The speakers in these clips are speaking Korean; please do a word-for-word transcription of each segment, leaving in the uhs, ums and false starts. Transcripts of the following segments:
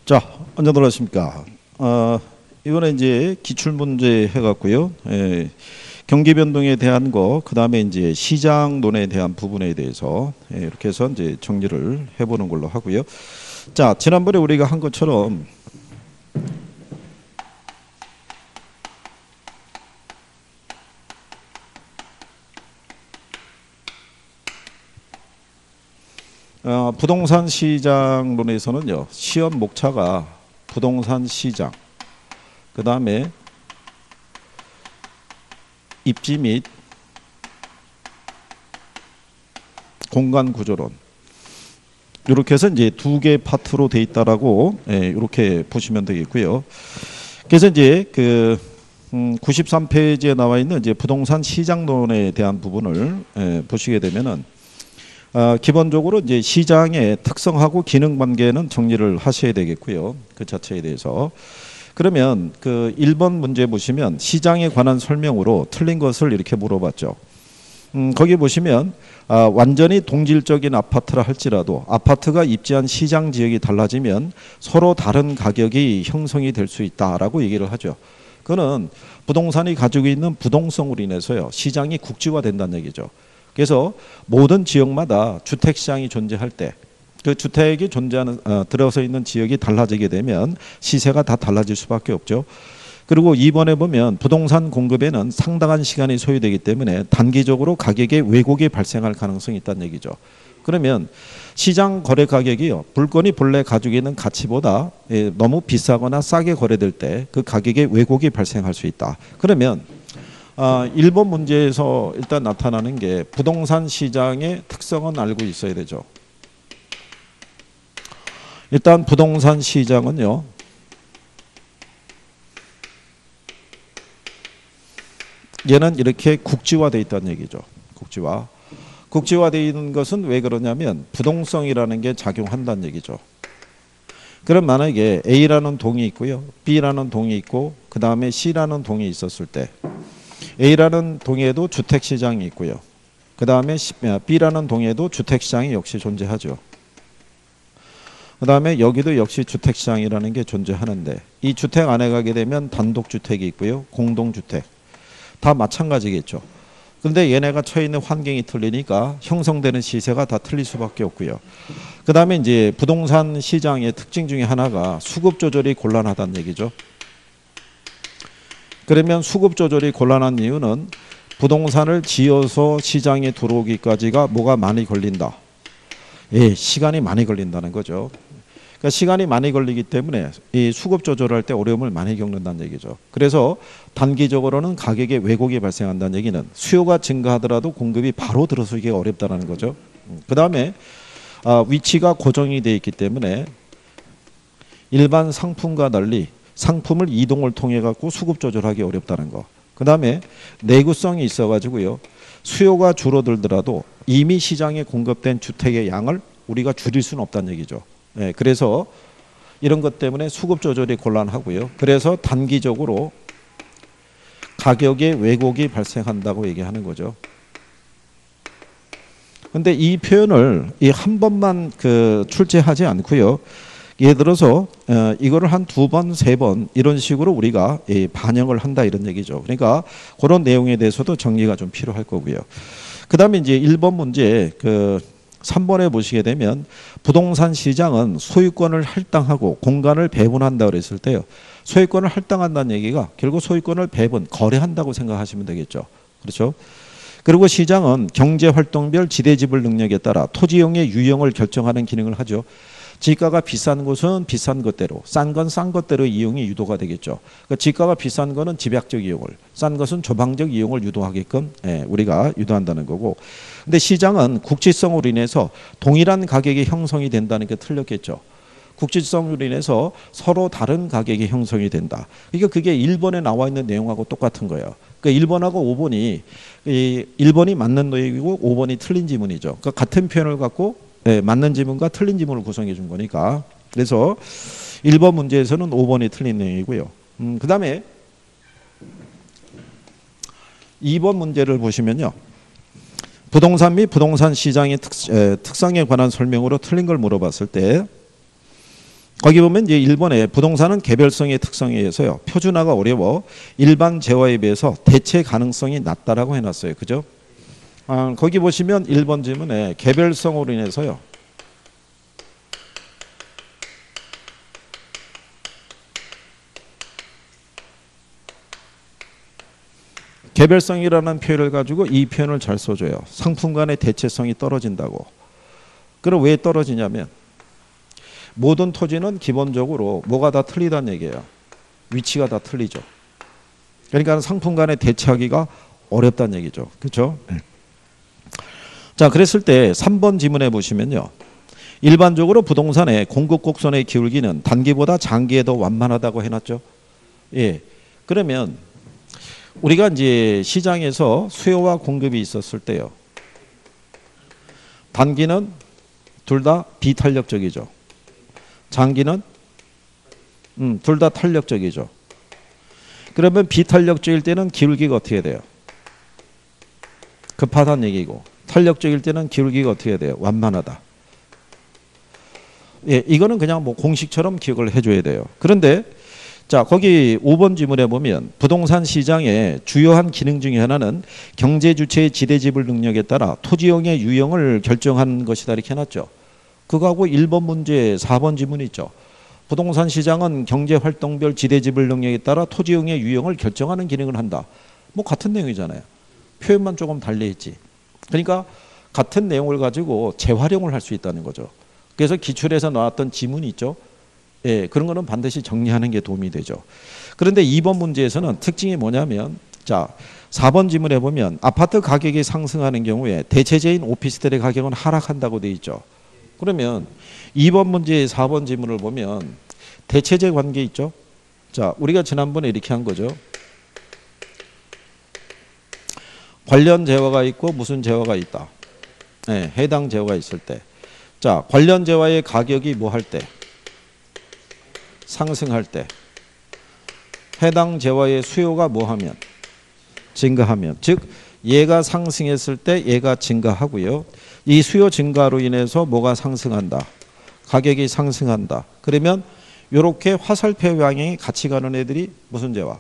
자, 안녕들 하십니까. 어, 이번에 이제 기출문제 해갖고요. 예, 경기 변동에 대한 거, 그 다음에 이제 시장론에 대한 부분에 대해서 예, 이렇게 해서 이제 정리를 해보는 걸로 하고요. 자, 지난번에 우리가 한 것처럼 어, 부동산 시장론에서는요, 시험 목차가 부동산 시장, 그 다음에 입지 및 공간 구조론, 이렇게 해서 이제 두 개 파트로 돼 있다라고 예, 이렇게 보시면 되겠고요. 그래서 이제 그 음, 구십삼 페이지에 나와 있는 이제 부동산 시장론에 대한 부분을 예, 보시게 되면은. 어, 기본적으로 이제 시장의 특성하고 기능 관계는 정리를 하셔야 되겠고요. 그 자체에 대해서. 그러면 그 일 번 문제 보시면 시장에 관한 설명으로 틀린 것을 이렇게 물어봤죠. 음, 거기 보시면 아, 완전히 동질적인 아파트라 할지라도 아파트가 입지한 시장 지역이 달라지면 서로 다른 가격이 형성이 될 수 있다라고 얘기를 하죠. 그거는 부동산이 가지고 있는 부동성으로 인해서요. 시장이 국지화된다는 얘기죠. 그래서 모든 지역마다 주택시장이 존재할 때 그 주택이 존재하는 어, 들어서 있는 지역이 달라지게 되면 시세가 다 달라질 수밖에 없죠. 그리고 이 번에 보면 부동산 공급에는 상당한 시간이 소요되기 때문에 단기적으로 가격에 왜곡이 발생할 가능성이 있다는 얘기죠. 그러면 시장 거래 가격이요, 물건이 본래 가지고 있는 가치보다 예, 너무 비싸거나 싸게 거래될 때 그 가격에 왜곡이 발생할 수 있다. 그러면 아, 일 번 문제에서 일단 나타나는 게 부동산 시장의 특성은 알고 있어야 되죠. 일단 부동산 시장은요, 얘는 이렇게 국지화되어 있다는 얘기죠. 국지화. 국지화되어 있는 것은 왜 그러냐면 부동성이라는 게 작용한다는 얘기죠. 그럼 만약에 A라는 동이 있고요, B라는 동이 있고 그 다음에 C라는 동이 있었을 때 A라는 동에도 주택시장이 있고요. 그 다음에 B라는 동에도 주택시장이 역시 존재하죠. 그 다음에 여기도 역시 주택시장이라는 게 존재하는데 이 주택 안에 가게 되면 단독주택이 있고요. 공동주택. 다 마찬가지겠죠. 근데 얘네가 처해 있는 환경이 틀리니까 형성되는 시세가 다 틀릴 수밖에 없고요. 그 다음에 이제 부동산 시장의 특징 중에 하나가 수급 조절이 곤란하다는 얘기죠. 그러면 수급 조절이 곤란한 이유는 부동산을 지어서 시장에 들어오기까지가 뭐가 많이 걸린다. 예, 시간이 많이 걸린다는 거죠. 그러니까 시간이 많이 걸리기 때문에 이 수급 조절할 때 어려움을 많이 겪는다는 얘기죠. 그래서 단기적으로는 가격에 왜곡이 발생한다는 얘기는 수요가 증가하더라도 공급이 바로 들어서기 어렵다는 거죠. 그 다음에 위치가 고정이 되어 있기 때문에 일반 상품과 달리 상품을 이동을 통해 갖고 수급 조절하기 어렵다는 거. 그 다음에 내구성이 있어 가지고요. 수요가 줄어들더라도 이미 시장에 공급된 주택의 양을 우리가 줄일 수는 없다는 얘기죠. 예, 그래서 이런 것 때문에 수급 조절이 곤란하고요. 그래서 단기적으로 가격에 왜곡이 발생한다고 얘기하는 거죠. 근데 이 표현을 이 한 번만 그 출제하지 않고요. 예를 들어서 어, 이거를 한 두 번, 세 번 이런 식으로 우리가 예, 반영을 한다 이런 얘기죠. 그러니까 그런 내용에 대해서도 정리가 좀 필요할 거고요. 그 다음에 이제 일 번 문제 그 삼 번에 보시게 되면 부동산 시장은 소유권을 할당하고 공간을 배분한다 그랬을 때요. 소유권을 할당한다는 얘기가 결국 소유권을 배분, 거래한다고 생각하시면 되겠죠. 그렇죠? 그리고 시장은 경제활동별 지대지불 능력에 따라 토지용의 유형을 결정하는 기능을 하죠. 지가가 비싼 곳은 비싼 것대로, 싼 건 싼 것대로 이용이 유도가 되겠죠. 그러니까 지가가 비싼 거는 집약적 이용을, 싼 것은 조방적 이용을 유도하게끔 예, 우리가 유도한다는 거고. 근데 시장은 국지성으로 인해서 동일한 가격이 형성이 된다는 게 틀렸겠죠. 국지성으로 인해서 서로 다른 가격이 형성이 된다. 그러니까 그게 일 번에 나와 있는 내용하고 똑같은 거예요. 그러니까 일 번하고 오 번이 일 번이 맞는 내용이고 오 번이 틀린 지문이죠. 그러니까 같은 표현을 갖고 네, 맞는 지문과 틀린 지문을 구성해 준 거니까. 그래서 일 번 문제에서는 오 번이 틀린 내용이고요. 음, 그 다음에 이 번 문제를 보시면요. 부동산 및 부동산 시장의 특, 에, 특성에 관한 설명으로 틀린 걸 물어봤을 때 거기 보면 이제 일본의 부동산은 개별성의 특성에 의해서요. 표준화가 어려워 일반 재화에 비해서 대체 가능성이 낮다라고 해놨어요. 그죠? 아, 거기 보시면 일 번 질문에 개별성으로 인해서요. 개별성이라는 표현을 가지고 이 표현을 잘 써줘요. 상품 간의 대체성이 떨어진다고. 그럼 왜 떨어지냐면 모든 토지는 기본적으로 뭐가 다 틀리다는 얘기예요. 위치가 다 틀리죠. 그러니까 상품 간에 대체하기가 어렵다는 얘기죠. 그렇죠? 네. 자, 그랬을 때 삼 번 지문에 보시면요. 일반적으로 부동산의 공급 곡선의 기울기는 단기보다 장기에 더 완만하다고 해놨죠. 예. 그러면 우리가 이제 시장에서 수요와 공급이 있었을 때요. 단기는 둘 다 비탄력적이죠. 장기는 음, 둘 다 탄력적이죠. 그러면 비탄력적일 때는 기울기가 어떻게 돼요? 급하다는 얘기고, 탄력적일 때는 기울기가 어떻게 돼요? 완만하다. 예, 이거는 그냥 뭐 공식처럼 기억을 해줘야 돼요. 그런데 자, 거기 오 번 지문에 보면 부동산 시장의 주요한 기능 중에 하나는 경제 주체의 지대지불 능력에 따라 토지용의 유형을 결정하는 것이다 이렇게 해놨죠. 그거하고 일 번 문제 사 번 지문이 있죠. 부동산 시장은 경제활동별 지대지불 능력에 따라 토지용의 유형을 결정하는 기능을 한다. 뭐 같은 내용이잖아요. 표현만 조금 달리했지. 그러니까 같은 내용을 가지고 재활용을 할 수 있다는 거죠. 그래서 기출에서 나왔던 지문이 있죠. 예, 그런 거는 반드시 정리하는 게 도움이 되죠. 그런데 이 번 문제에서는 특징이 뭐냐면, 자, 사 번 지문에 보면 아파트 가격이 상승하는 경우에 대체재인 오피스텔의 가격은 하락한다고 돼 있죠. 그러면 이 번 문제 사 번 지문을 보면 대체재 관계 있죠. 자, 우리가 지난번에 이렇게 한 거죠. 관련 재화가 있고 무슨 재화가 있다. 네, 해당 재화가 있을 때. 자, 관련 재화의 가격이 뭐 할 때? 상승할 때. 해당 재화의 수요가 뭐 하면? 증가하면. 즉 얘가 상승했을 때 얘가 증가하고요. 이 수요 증가로 인해서 뭐가 상승한다. 가격이 상승한다. 그러면 이렇게 화살표 방향이 같이 가는 애들이 무슨 재화?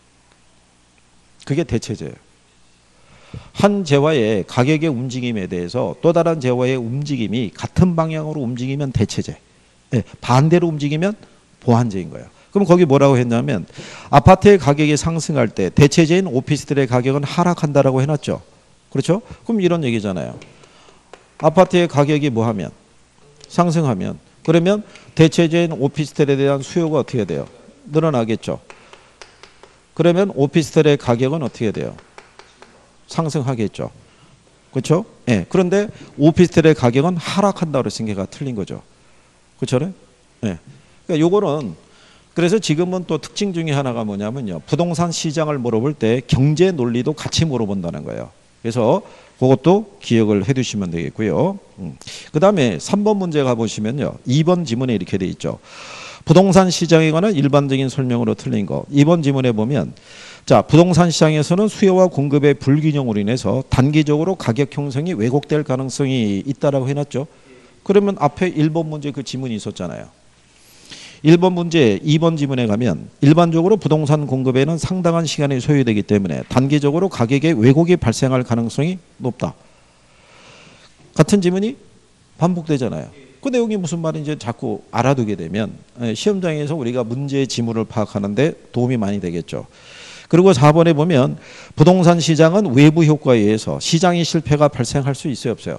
그게 대체재예요. 한 재화의 가격의 움직임에 대해서 또 다른 재화의 움직임이 같은 방향으로 움직이면 대체재. 네, 반대로 움직이면 보완재인 거예요. 그럼 거기 뭐라고 했냐면 아파트의 가격이 상승할 때 대체재인 오피스텔의 가격은 하락한다라고 해놨죠. 그렇죠? 그럼 이런 얘기잖아요. 아파트의 가격이 뭐하면? 상승하면. 그러면 대체재인 오피스텔에 대한 수요가 어떻게 돼요? 늘어나겠죠. 그러면 오피스텔의 가격은 어떻게 돼요? 상승하겠죠. 그렇죠? 예. 네. 그런데 오피스텔의 가격은 하락한다고 했으니까 걔가 틀린 거죠. 그렇죠? 예. 네. 그러니까 요거는 그래서 지금은 또 특징 중에 하나가 뭐냐면요. 부동산 시장을 물어볼 때 경제 논리도 같이 물어본다는 거예요. 그래서 그것도 기억을 해 두시면 되겠고요. 음. 그 다음에 삼 번 문제 가보시면요. 이 번 지문에 이렇게 돼 있죠. 부동산 시장에 관한 일반적인 설명으로 틀린 거. 이 번 지문에 보면 자, 부동산 시장에서는 수요와 공급의 불균형으로 인해서 단기적으로 가격 형성이 왜곡될 가능성이 있다라고 해놨죠. 그러면 앞에 일 번 문제 그 지문이 있었잖아요. 일 번 문제 이 번 지문에 가면 일반적으로 부동산 공급에는 상당한 시간이 소요되기 때문에 단기적으로 가격의 왜곡이 발생할 가능성이 높다. 같은 지문이 반복되잖아요. 그 내용이 무슨 말인지 자꾸 알아두게 되면 시험장에서 우리가 문제의 지문을 파악하는데 도움이 많이 되겠죠. 그리고 사 번에 보면 부동산 시장은 외부 효과에 의해서 시장의 실패가 발생할 수 있어요, 없어요?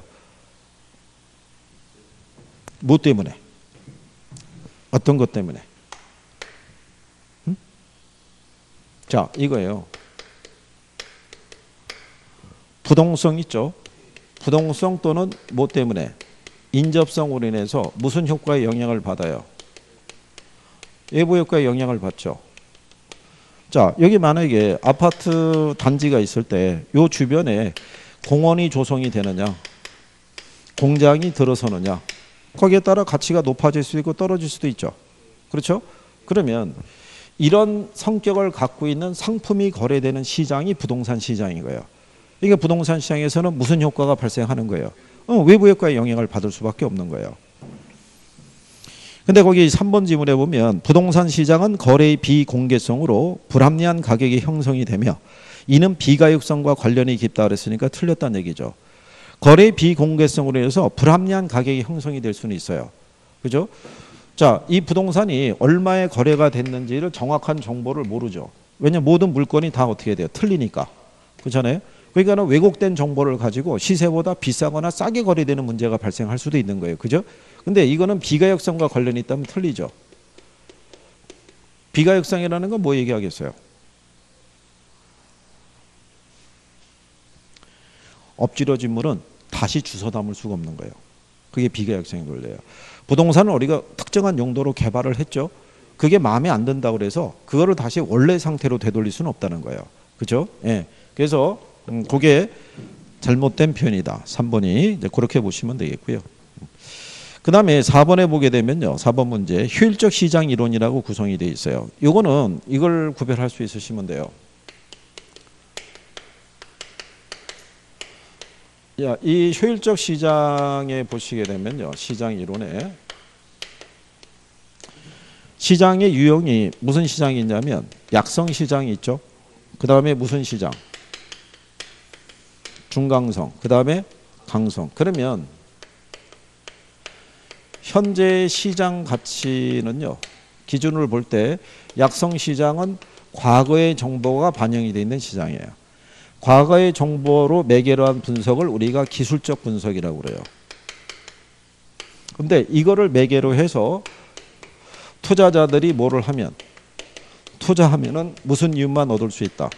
뭐 때문에? 어떤 것 때문에? 음? 자, 이거예요. 부동성 있죠? 부동성 또는 뭐 때문에? 인접성으로 인해서 무슨 효과에 영향을 받아요? 외부 효과에 영향을 받죠. 자, 여기 만약에 아파트 단지가 있을 때 요 주변에 공원이 조성이 되느냐, 공장이 들어서느냐, 거기에 따라 가치가 높아질 수도 있고 떨어질 수도 있죠. 그렇죠? 그러면 이런 성격을 갖고 있는 상품이 거래되는 시장이 부동산 시장인 거예요. 그러니까 부동산 시장에서는 무슨 효과가 발생하는 거예요? 어, 외부 효과의 영향을 받을 수밖에 없는 거예요. 근데 거기 삼 번 지문에 보면 부동산 시장은 거래의 비공개성으로 불합리한 가격이 형성이 되며 이는 비가역성과 관련이 깊다 그랬으니까 틀렸다는 얘기죠. 거래의 비공개성으로 해서 불합리한 가격이 형성이 될 수는 있어요. 그죠? 자, 이 부동산이 얼마에 거래가 됐는지를 정확한 정보를 모르죠. 왜냐하면 모든 물건이 다 어떻게 돼요? 틀리니까. 그렇잖아요. 그러니까 왜곡된 정보를 가지고 시세보다 비싸거나 싸게 거래되는 문제가 발생할 수도 있는 거예요. 그죠? 근데 이거는 비가역성과 관련이 있다면 틀리죠. 비가역성이라는 건 뭐 얘기하겠어요? 엎질러진 물은 다시 주워 담을 수가 없는 거예요. 그게 비가역성의 논리예요. 부동산은 우리가 특정한 용도로 개발을 했죠. 그게 마음에 안 든다고 그래서 그거를 다시 원래 상태로 되돌릴 수는 없다는 거예요. 그죠? 예. 그래서 음, 그게 잘못된 표현이다. 삼 번이 이제 그렇게 보시면 되겠고요. 그 다음에 사 번에 보게 되면요. 사 번 문제 효율적 시장 이론이라고 구성이 되어 있어요. 이거는 이걸 구별할 수 있으시면 돼요. 야, 이 효율적 시장에 보시게 되면요. 시장 이론에 시장의 유형이 무슨 시장이 있냐면 약성 시장이 있죠. 그 다음에 무슨 시장? 중강성. 그 다음에 강성. 그러면 현재 시장 가치는요. 기준을 볼 때 약성 시장은 과거의 정보가 반영이 되어 있는 시장이에요. 과거의 정보로 매개로 한 분석을 우리가 기술적 분석이라고 그래요. 근데 이거를 매개로 해서 투자자들이 뭐를 하면 투자하면은 무슨 이윤만 얻을 수 있다.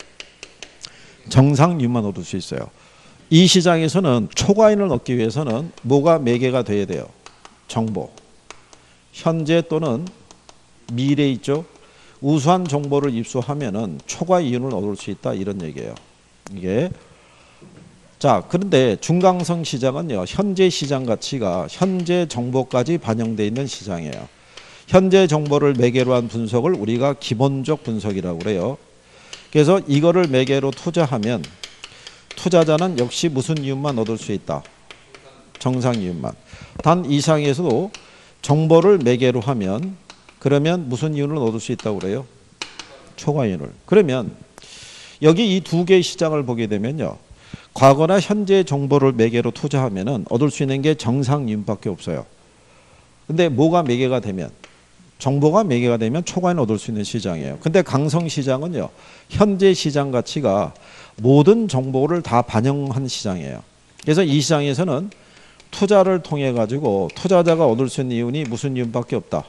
정상 이윤만 얻을 수 있어요. 이 시장에서는 초과이익을 얻기 위해서는 뭐가 매개가 돼야 돼요? 정보. 현재 또는 미래 있죠. 우수한 정보를 입수하면은 초과 이윤을 얻을 수 있다 이런 얘기예요. 이게 자 그런데 중강성 시장은요 현재 시장 가치가 현재 정보까지 반영되어 있는 시장이에요. 현재 정보를 매개로 한 분석을 우리가 기본적 분석이라고 그래요. 그래서 이거를 매개로 투자하면 투자자는 역시 무슨 이윤만 얻을 수 있다. 정상 이윤만. 단 이상에서도 정보를 매개로 하면 그러면 무슨 이윤을 얻을 수 있다고 그래요? 초과 이윤을. 그러면 여기 이 두 개의 시장을 보게 되면요. 과거나 현재 정보를 매개로 투자하면은 얻을 수 있는 게 정상 이윤밖에 없어요. 근데 뭐가 매개가 되면 정보가 매개가 되면 초과이익을 얻을 수 있는 시장이에요. 근데 강성 시장은요. 현재 시장 가치가 모든 정보를 다 반영한 시장이에요. 그래서 이 시장에서는 투자를 통해 가지고 투자자가 얻을 수 있는 이윤이 무슨 이윤밖에 없다.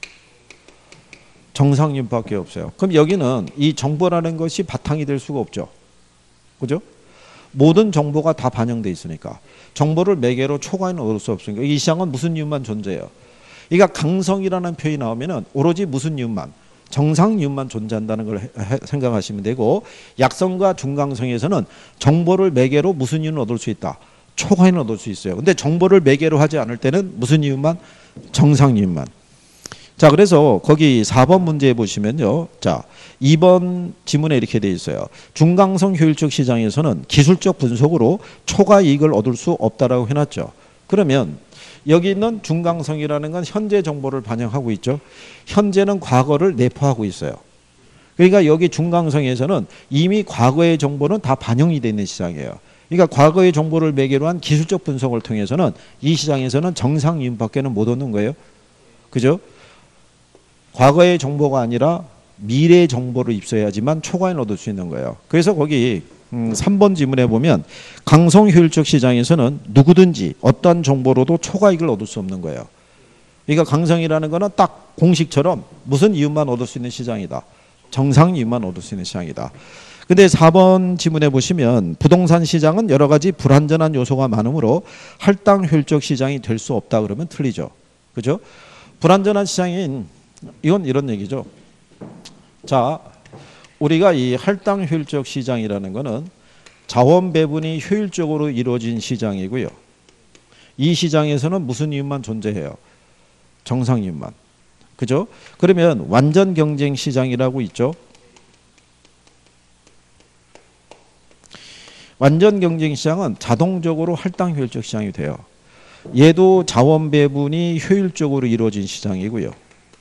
정상 이윤밖에 없어요. 그럼 여기는 이 정보라는 것이 바탕이 될 수가 없죠. 그죠? 모든 정보가 다 반영돼 있으니까 정보를 매개로 초과이익을 얻을 수 없으니까 이 시장은 무슨 이윤만 존재해요. 그러니까 강성이라는 표현이 나오면은 오로지 무슨 이윤만 정상 이윤만 존재한다는 걸 해, 해, 생각하시면 되고 약성과 중강성에서는 정보를 매개로 무슨 이윤을 얻을 수 있다. 초과이익을 얻을 수 있어요. 근데 정보를 매개로 하지 않을 때는 무슨 이윤만 정상 이윤만. 자 그래서 거기 사 번 문제에 보시면요. 자 이 번 지문에 이렇게 돼 있어요. 중강성 효율적 시장에서는 기술적 분석으로 초과 이익을 얻을 수 없다라고 해놨죠. 그러면 여기 있는 중강성이라는 건 현재 정보를 반영하고 있죠. 현재는 과거를 내포하고 있어요. 그러니까 여기 중강성에서는 이미 과거의 정보는 다 반영이 되어 있는 시장이에요. 그러니까 과거의 정보를 매개로 한 기술적 분석을 통해서는 이 시장에서는 정상 이윤밖에는 못 얻는 거예요. 그죠? 과거의 정보가 아니라 미래의 정보를 입수해야지만 초과이익을 얻을 수 있는 거예요. 그래서 거기 음, 삼 번 지문에 보면 강성 효율적 시장에서는 누구든지 어떤 정보로도 초과이익을 얻을 수 없는 거예요. 그러니까 강성이라는 거는 딱 공식처럼 무슨 이윤만 얻을 수 있는 시장이다. 정상 이윤만 얻을 수 있는 시장이다. 근데 사 번 지문에 보시면 부동산 시장은 여러 가지 불완전한 요소가 많으므로 할당 효율적 시장이 될 수 없다 그러면 틀리죠. 그죠? 불완전한 시장인 이건 이런 얘기죠. 자, 우리가 이 할당 효율적 시장이라는 거는 자원 배분이 효율적으로 이루어진 시장이고요. 이 시장에서는 무슨 이윤만 존재해요? 정상 이윤만. 그죠? 그러면 완전 경쟁 시장이라고 있죠. 완전 경쟁 시장은 자동적으로 할당 효율적 시장이 돼요. 얘도 자원 배분이 효율적으로 이루어진 시장이고요.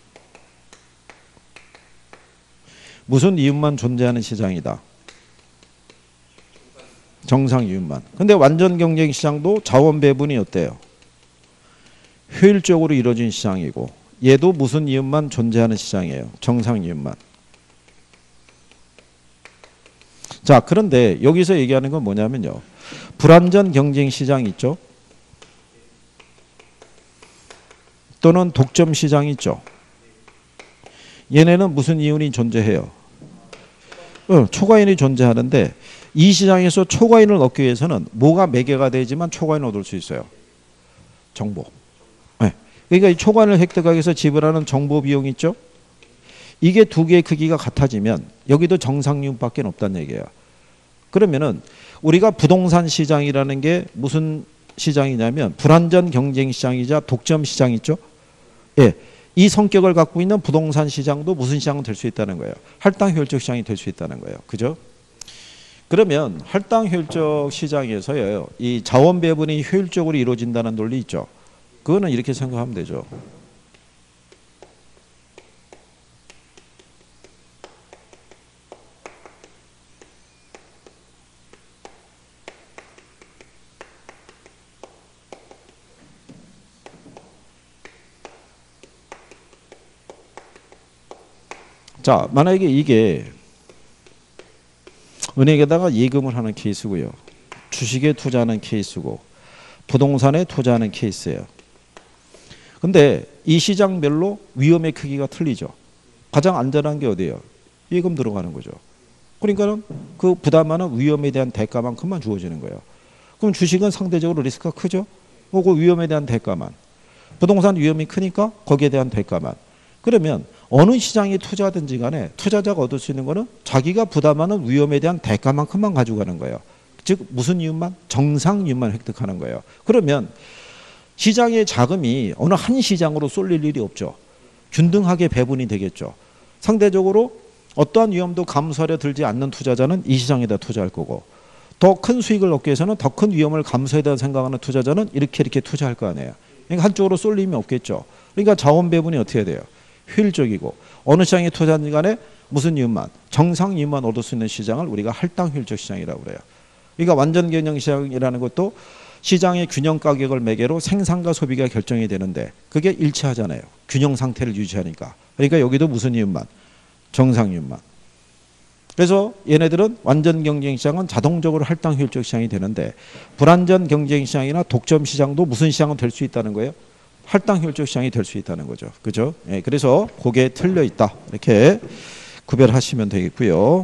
무슨 이윤만 존재하는 시장이다. 정상 이윤만. 근데 완전 경쟁 시장도 자원 배분이 어때요? 효율적으로 이루어진 시장이고 얘도 무슨 이윤만 존재하는 시장이에요. 정상 이윤만. 자, 그런데 여기서 얘기하는 건 뭐냐면요. 불완전 경쟁 시장 있죠? 또는 독점 시장 있죠? 얘네는 무슨 이윤이 존재해요? 어, 초과인이 존재하는데 이 시장에서 초과인을 얻기 위해서는 뭐가 매개가 되지만 초과인을 얻을 수 있어요? 정보. 네. 그러니까 이 초과인을 획득하기 위해서 지불하는 정보 비용 있죠? 이게 두 개의 크기가 같아지면 여기도 정상이윤밖에 없다는 얘기예요. 그러면은 우리가 부동산 시장이라는 게 무슨 시장이냐면 불완전 경쟁 시장이자 독점 시장 있죠? 예. 이 성격을 갖고 있는 부동산 시장도 무슨 시장은 될 수 있다는 거예요. 할당 효율적 시장이 될 수 있다는 거예요. 그죠? 그러면 할당 효율적 시장에서요. 이 자원 배분이 효율적으로 이루어진다는 논리 있죠. 그거는 이렇게 생각하면 되죠. 자, 만약에 이게 은행에다가 예금을 하는 케이스고요. 주식에 투자하는 케이스고 부동산에 투자하는 케이스예요. 근데 이 시장별로 위험의 크기가 틀리죠. 가장 안전한 게 어디예요? 예금 들어가는 거죠. 그러니까는 그 부담하는 위험에 대한 대가만큼만 주어지는 거예요. 그럼 주식은 상대적으로 리스크가 크죠. 그 위험에 대한 대가만. 부동산 위험이 크니까 거기에 대한 대가만. 그러면 어느 시장에 투자든지 간에 투자자가 얻을 수 있는 거는 자기가 부담하는 위험에 대한 대가만큼만 가져가는 거예요. 즉 무슨 이윤만? 정상 이윤만 획득하는 거예요. 그러면 시장의 자금이 어느 한 시장으로 쏠릴 일이 없죠. 균등하게 배분이 되겠죠. 상대적으로 어떠한 위험도 감수하려 들지 않는 투자자는 이 시장에다 투자할 거고 더 큰 수익을 얻기 위해서는 더 큰 위험을 감수해야 된다고 생각하는 투자자는 이렇게 이렇게 투자할 거 아니에요. 그러니까 한쪽으로 쏠림이 없겠죠. 그러니까 자원 배분이 어떻게 돼요? 효율적이고 어느 시장에 투자하는 간에 무슨 이윤만? 정상 이윤만 얻을 수 있는 시장을 우리가 할당 효율적 시장이라고 그래요. 그러니까 완전 경영 시장이라는 것도 시장의 균형 가격을 매개로 생산과 소비가 결정이 되는데 그게 일치하잖아요. 균형 상태를 유지하니까. 그러니까 여기도 무슨 이윤만? 정상 이윤만. 그래서 얘네들은 완전 경쟁 시장은 자동적으로 할당 효율적 시장이 되는데 불완전 경쟁 시장이나 독점 시장도 무슨 시장은 될 수 있다는 거예요? 할당 효율적 시장이 될 수 있다는 거죠. 그죠? 예, 그래서 그게 틀려 있다. 이렇게 구별하시면 되겠고요.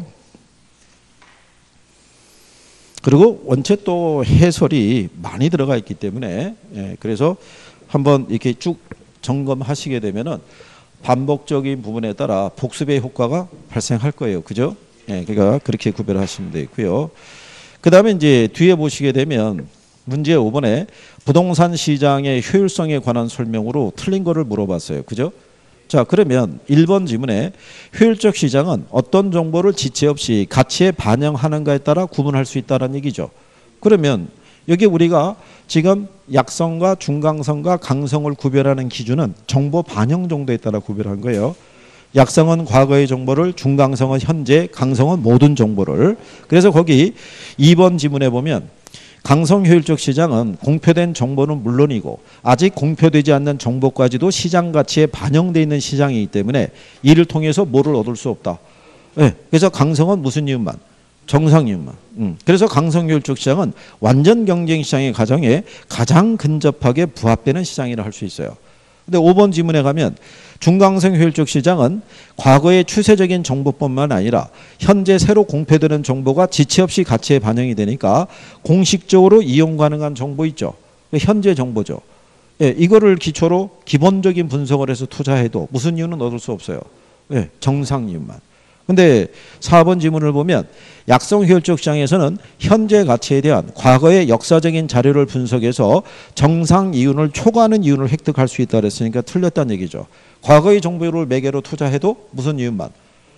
그리고 원체 또 해설이 많이 들어가 있기 때문에 예, 그래서 한번 이렇게 쭉 점검하시게 되면은 반복적인 부분에 따라 복습의 효과가 발생할 거예요. 그죠? 예, 그러니까 그렇게 구별하시면 되겠고요. 그 다음에 이제 뒤에 보시게 되면 문제 오 번에 부동산 시장의 효율성에 관한 설명으로 틀린 거를 물어봤어요. 그죠? 자, 그러면 일 번 지문에 효율적 시장은 어떤 정보를 지체 없이 가치에 반영하는가에 따라 구분할 수 있다는 얘기죠. 그러면 여기 우리가 지금 약성과 중강성과 강성을 구별하는 기준은 정보 반영 정도에 따라 구별한 거예요. 약성은 과거의 정보를, 중강성은 현재, 강성은 모든 정보를. 그래서 거기 이 번 지문에 보면 강성 효율적 시장은 공표된 정보는 물론이고 아직 공표되지 않는 정보까지도 시장 가치에 반영되어 있는 시장이기 때문에 이를 통해서 뭐를 얻을 수 없다. 네, 그래서 강성은 무슨 이윤만? 정상 이윤만. 음. 그래서 강성 효율적 시장은 완전 경쟁 시장의 가정에 가장 근접하게 부합되는 시장이라 할 수 있어요. 근데 오 번 지문에 가면 중강성 효율적 시장은 과거의 추세적인 정보뿐만 아니라 현재 새로 공표되는 정보가 지체 없이 가치에 반영이 되니까 공식적으로 이용 가능한 정보 있죠. 현재 정보죠. 예, 이거를 기초로 기본적인 분석을 해서 투자해도 무슨 이유는 얻을 수 없어요. 예, 정상 이윤만. 근데 사 번 지문을 보면 약성 효율적 시장에서는 현재 가치에 대한 과거의 역사적인 자료를 분석해서 정상 이윤을 초과하는 이윤을 획득할 수 있다 그랬으니까 틀렸다는 얘기죠. 과거의 정보를 매개로 투자해도 무슨 이윤만?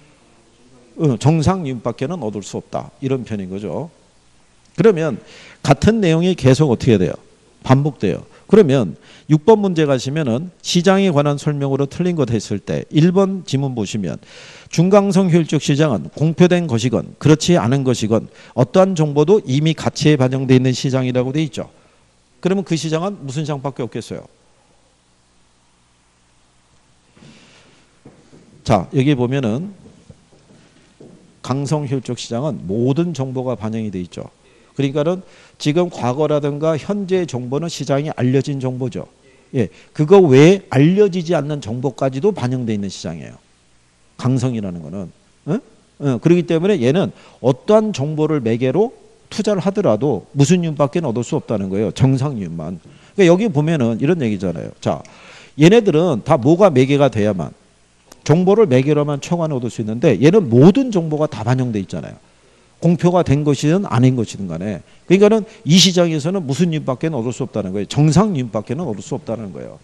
정상 이윤밖에는 얻을 수 없다. 이런 편인 거죠. 그러면 같은 내용이 계속 어떻게 돼요? 반복돼요. 그러면 육 번 문제 가시면은 시장에 관한 설명으로 틀린 것 했을 때 일 번 지문 보시면 중강성 효율적 시장은 공표된 것이건 그렇지 않은 것이건 어떠한 정보도 이미 가치에 반영되어 있는 시장이라고 돼 있죠. 그러면 그 시장은 무슨 시장밖에 없겠어요? 자, 여기 보면은 강성 효율적 시장은 모든 정보가 반영이 돼 있죠. 그러니까는 지금 과거라든가 현재 정보는 시장에 알려진 정보죠. 예, 그거 외에 알려지지 않는 정보까지도 반영되어 있는 시장이에요. 강성이라는 거는. 어? 어, 그렇기 때문에 얘는 어떠한 정보를 매개로 투자를 하더라도 무슨 이윤밖에 얻을 수 없다는 거예요. 정상 이윤만. 그러니까 여기 보면은 이런 얘기잖아요. 자, 얘네들은 다 뭐가 매개가 돼야만 정보를 매개로만 초과는 얻을 수 있는데 얘는 모든 정보가 다 반영돼 있잖아요. 공표가 된 것이든 아닌 것이든 간에. 그러니까는 이 시장에서는 무슨 이윤밖에 얻을 수 없다는 거예요. 정상 이윤밖에 얻을 수 없다는 거예요.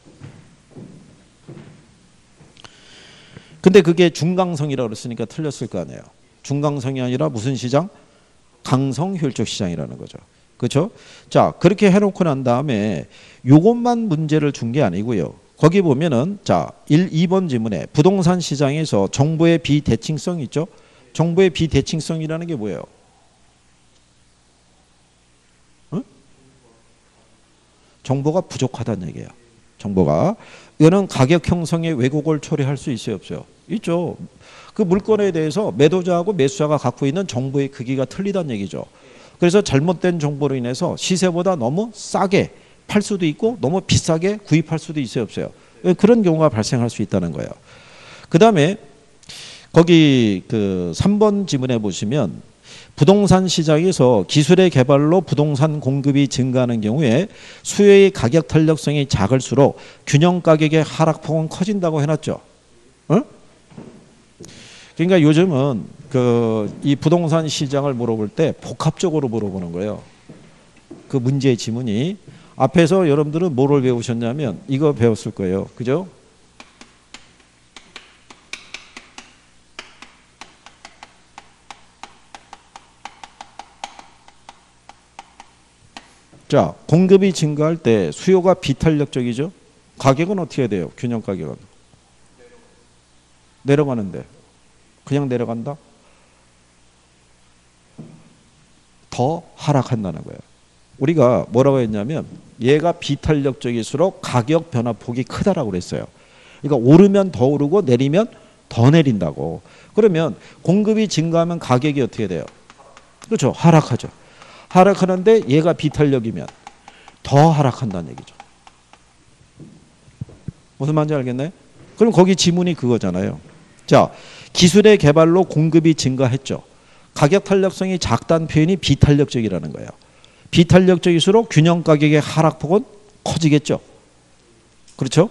근데 그게 중강성이라고 그랬으니까 틀렸을 거 아니에요. 중강성이 아니라 무슨 시장? 강성 효율적 시장이라는 거죠. 그렇죠? 자, 그렇게 해놓고 난 다음에 요것만 문제를 준 게 아니고요. 거기 보면은 자, 일, 이 번 지문에 부동산 시장에서 정보의 비대칭성 있죠? 정보의 비대칭성이라는 게 뭐예요? 어? 정보가 부족하다는 얘기예요. 정보가. 이거는 가격 형성의 왜곡을 초래할 수 있어요, 없어요? 있죠. 그 물건에 대해서 매도자하고 매수자가 갖고 있는 정보의 크기가 틀리다는 얘기죠. 그래서 잘못된 정보로 인해서 시세보다 너무 싸게 팔 수도 있고 너무 비싸게 구입할 수도 있어요, 없어요? 그런 경우가 발생할 수 있다는 거예요. 그 다음에 거기 그 삼 번 지문에 보시면 부동산 시장에서 기술의 개발로 부동산 공급이 증가하는 경우에 수요의 가격 탄력성이 작을수록 균형 가격의 하락폭은 커진다고 해놨죠. 어? 그러니까 요즘은 그 이 부동산 시장을 물어볼 때 복합적으로 물어보는 거예요. 그 문제의 지문이 앞에서 여러분들은 뭐를 배우셨냐면 이거 배웠을 거예요. 그죠? 자, 공급이 증가할 때 수요가 비탄력적이죠. 가격은 어떻게 돼요? 균형 가격은 내려가는데 그냥 내려간다? 더 하락한다는 거예요. 우리가 뭐라고 했냐면 얘가 비탄력적일수록 가격 변화폭이 크다라고 그랬어요. 그러니까 오르면 더 오르고 내리면 더 내린다고. 그러면 공급이 증가하면 가격이 어떻게 돼요? 그렇죠. 하락하죠. 하락하는데 얘가 비탄력이면 더 하락한다는 얘기죠. 무슨 말인지 알겠나요? 그럼 거기 지문이 그거잖아요. 자, 기술의 개발로 공급이 증가했죠. 가격 탄력성이 작다는 표현이 비탄력적이라는 거예요. 비탄력적일수록 균형 가격의 하락폭은 커지겠죠. 그렇죠?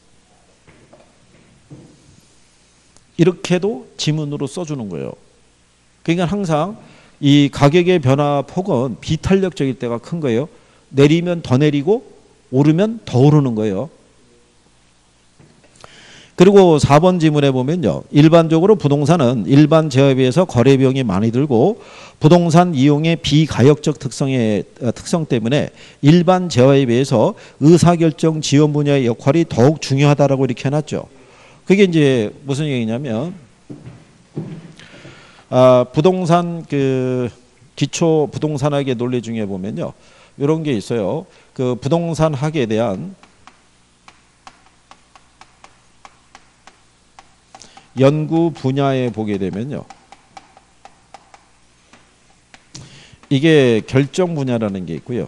이렇게도 지문으로 써주는 거예요. 그러니까 항상 이 가격의 변화폭은 비탄력적일 때가 큰 거예요. 내리면 더 내리고 오르면 더 오르는 거예요. 그리고 사 번 지문에 보면요. 일반적으로 부동산은 일반 재화에 비해서 거래 비용이 많이 들고 부동산 이용의 비가역적 특성의 특성 때문에 일반 재화에 비해서 의사결정 지원 분야의 역할이 더욱 중요하다라고 이렇게 해놨죠. 그게 이제 무슨 얘기냐면 아, 부동산 그 기초 부동산학의 논리 중에 보면요. 이런 게 있어요. 그 부동산 학에 대한 연구 분야에 보게 되면요. 이게 결정 분야라는 게 있고요.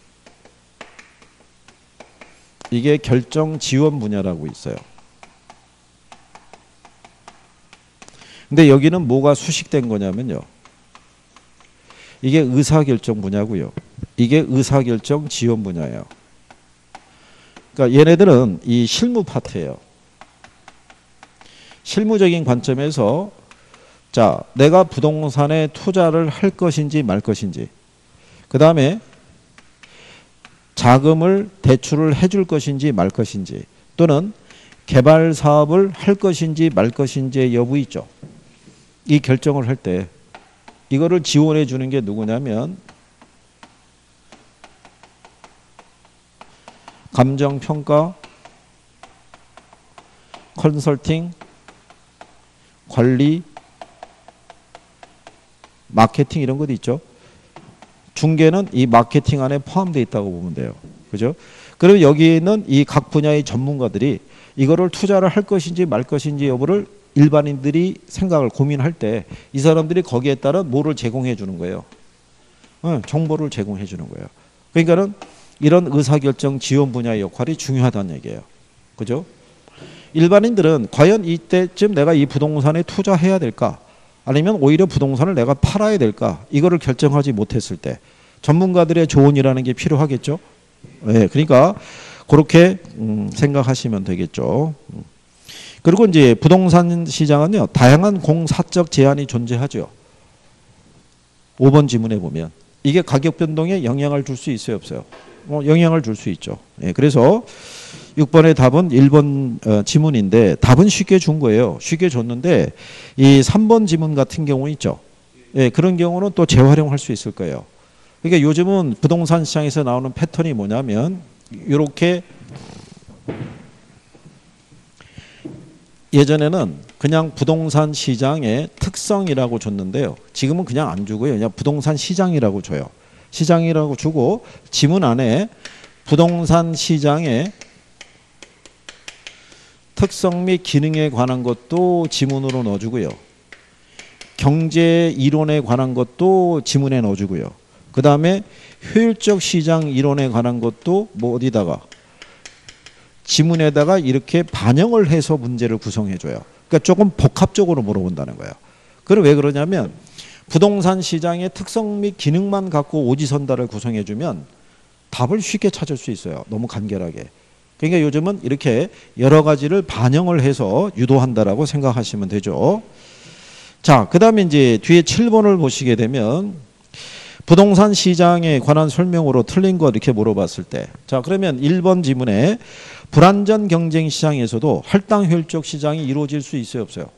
이게 결정 지원 분야라고 있어요. 근데 여기는 뭐가 수식된 거냐면요. 이게 의사결정 분야고요. 이게 의사결정 지원 분야예요. 그러니까 얘네들은 이 실무 파트예요. 실무적인 관점에서 자, 내가 부동산에 투자를 할 것인지 말 것인지, 그 다음에 자금을 대출을 해줄 것인지 말 것인지, 또는 개발 사업을 할 것인지 말 것인지의 여부 있죠. 이 결정을 할 때 이거를 지원해 주는 게 누구냐면 감정평가, 컨설팅, 관리, 마케팅 이런 것도 있죠. 중개는 이 마케팅 안에 포함되어 있다고 보면 돼요. 그죠? 그리고 여기에는 이 각 분야의 전문가들이 이거를 투자를 할 것인지 말 것인지 여부를 일반인들이 생각을 고민할 때 이 사람들이 거기에 따라 뭐를 제공해 주는 거예요. 어, 정보를 제공해 주는 거예요. 그러니까는 이런 의사결정 지원 분야의 역할이 중요하다는 얘기예요. 그죠? 일반인들은 과연 이때쯤 내가 이 부동산에 투자해야 될까? 아니면 오히려 부동산을 내가 팔아야 될까? 이거를 결정하지 못했을 때 전문가들의 조언이라는 게 필요하겠죠? 네, 그러니까 그렇게 음, 생각하시면 되겠죠. 그리고 이제 부동산 시장은요, 다양한 공사적 제한이 존재하죠. 오 번 지문에 보면 이게 가격 변동에 영향을 줄 수 있어요, 없어요? 뭐 영향을 줄 수 있죠. 예, 그래서 육 번의 답은 일 번 어, 지문인데 답은 쉽게 준 거예요. 쉽게 줬는데 이 삼 번 지문 같은 경우 있죠. 예, 그런 경우는 또 재활용할 수 있을 거예요. 그러니까 요즘은 부동산 시장에서 나오는 패턴이 뭐냐면 이렇게 예전에는 그냥 부동산 시장의 특성이라고 줬는데요. 지금은 그냥 안 주고요. 그냥 부동산 시장이라고 줘요. 시장이라고 주고 지문 안에 부동산 시장의 특성 및 기능에 관한 것도 지문으로 넣어주고요. 경제 이론에 관한 것도 지문에 넣어주고요. 그 다음에 효율적 시장 이론에 관한 것도 뭐 어디다가 지문에다가 이렇게 반영을 해서 문제를 구성해줘요. 그러니까 조금 복합적으로 물어본다는 거예요. 그럼 왜 그러냐면 부동산 시장의 특성 및 기능만 갖고 오지선다를 구성해주면 답을 쉽게 찾을 수 있어요. 너무 간결하게. 그러니까 요즘은 이렇게 여러 가지를 반영을 해서 유도한다라고 생각하시면 되죠. 자, 그 다음에 이제 뒤에 칠 번을 보시게 되면 부동산 시장에 관한 설명으로 틀린 거 이렇게 물어봤을 때, 자, 그러면 일 번 지문에 불안전 경쟁 시장에서도 할당 효율적 시장이 이루어질 수 있어요, 없어요?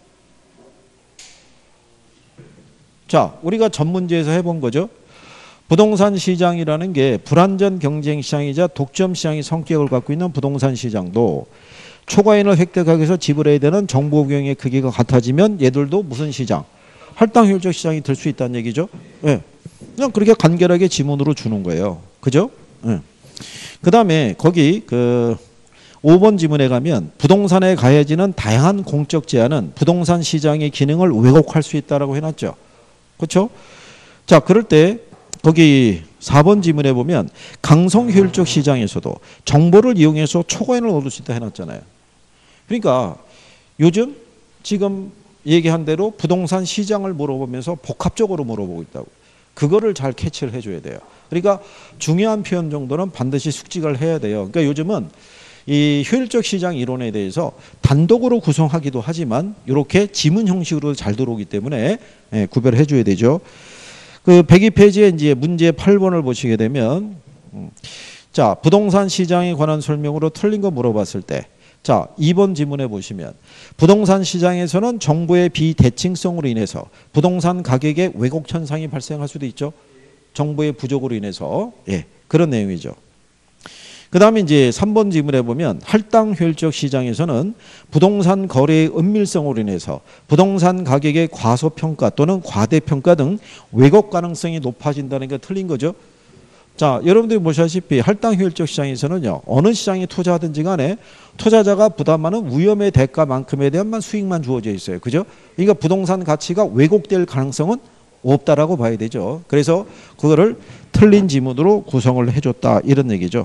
자, 우리가 전 문제에서 해본 거죠. 부동산 시장이라는 게 불안전 경쟁 시장이자 독점 시장의 성격을 갖고 있는 부동산 시장도 초과인을 획득하기 위해서 지불해야 되는 정보 비용의 크기가 같아지면 얘들도 무슨 시장? 할당 효율적 시장이 될 수 있다는 얘기죠. 네. 그냥 그렇게 간결하게 지문으로 주는 거예요. 그죠? 네. 그 다음에 거기 그 오 번 지문에 가면 부동산에 가해지는 다양한 공적 제한은 부동산 시장의 기능을 왜곡할 수 있다라고 해놨죠. 그렇죠? 자, 그럴 때 거기 사 번 지문에 보면 강성 효율적 시장에서도 정보를 이용해서 초과인을 얻을 수 있다 해놨잖아요. 그러니까 요즘 지금 얘기한 대로 부동산 시장을 물어보면서 복합적으로 물어보고 있다고. 그거를 잘 캐치를 해줘야 돼요. 그러니까 중요한 표현 정도는 반드시 숙지를 해야 돼요. 그러니까 요즘은 이 효율적 시장 이론에 대해서 단독으로 구성하기도 하지만 이렇게 지문 형식으로 잘 들어오기 때문에 예, 구별해 줘야 되죠. 그 백이 페이지에 이제 문제 팔 번을 보시게 되면 음, 자, 부동산 시장에 관한 설명으로 틀린 거 물어봤을 때, 자, 이 번 지문에 보시면 부동산 시장에서는 정보의 비대칭성으로 인해서 부동산 가격의 왜곡 현상이 발생할 수도 있죠. 정보의 부족으로 인해서. 예, 그런 내용이죠. 그 다음에 이제 삼 번 지문에 보면 할당 효율적 시장에서는 부동산 거래의 은밀성으로 인해서 부동산 가격의 과소평가 또는 과대평가 등 왜곡 가능성이 높아진다는 게 틀린 거죠. 자, 여러분들이 보시다시피 할당 효율적 시장에서는요, 어느 시장에 투자하든지 간에 투자자가 부담하는 위험의 대가만큼에 대한 수익만 주어져 있어요. 그죠? 그러니까 부동산 가치가 왜곡될 가능성은 없다라고 봐야 되죠. 그래서 그거를 틀린 지문으로 구성을 해줬다, 이런 얘기죠.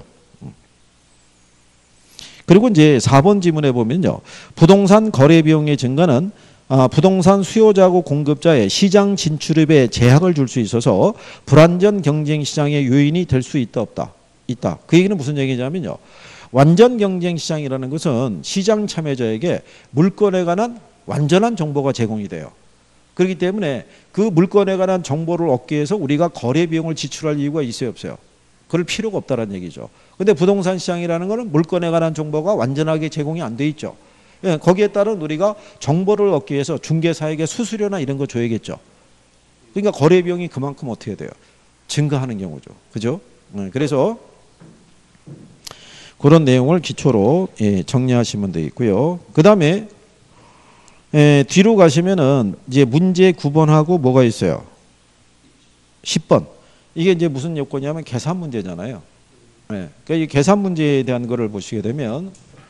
그리고 이제 사 번 지문에 보면요, 부동산 거래 비용의 증가는 아, 부동산 수요자하고 공급자의 시장 진출입에 제약을 줄 수 있어서 불안전 경쟁 시장의 요인이 될 수 있다, 없다? 있다. 그 얘기는 무슨 얘기냐면요, 완전 경쟁 시장이라는 것은 시장 참여자에게 물건에 관한 완전한 정보가 제공이 돼요. 그렇기 때문에 그 물건에 관한 정보를 얻기 위해서 우리가 거래 비용을 지출할 이유가 있어요, 없어요? 그럴 필요가 없다는 얘기죠. 근데 부동산 시장이라는 것은 물건에 관한 정보가 완전하게 제공이 안 돼 있죠. 예, 거기에 따른 우리가 정보를 얻기 위해서 중개사에게 수수료나 이런 거 줘야겠죠. 그러니까 거래 비용이 그만큼 어떻게 돼요? 증가하는 경우죠. 그죠? 예, 그래서 그런 내용을 기초로 예, 정리하시면 되겠고요. 그 다음에 예, 뒤로 가시면은 이제 문제 구 번하고 뭐가 있어요? 십 번. 이게 이제 무슨 요건이냐면 계산 문제잖아요. 예, 그러니까 이 계산 문제에 대한 거를 보시게 되면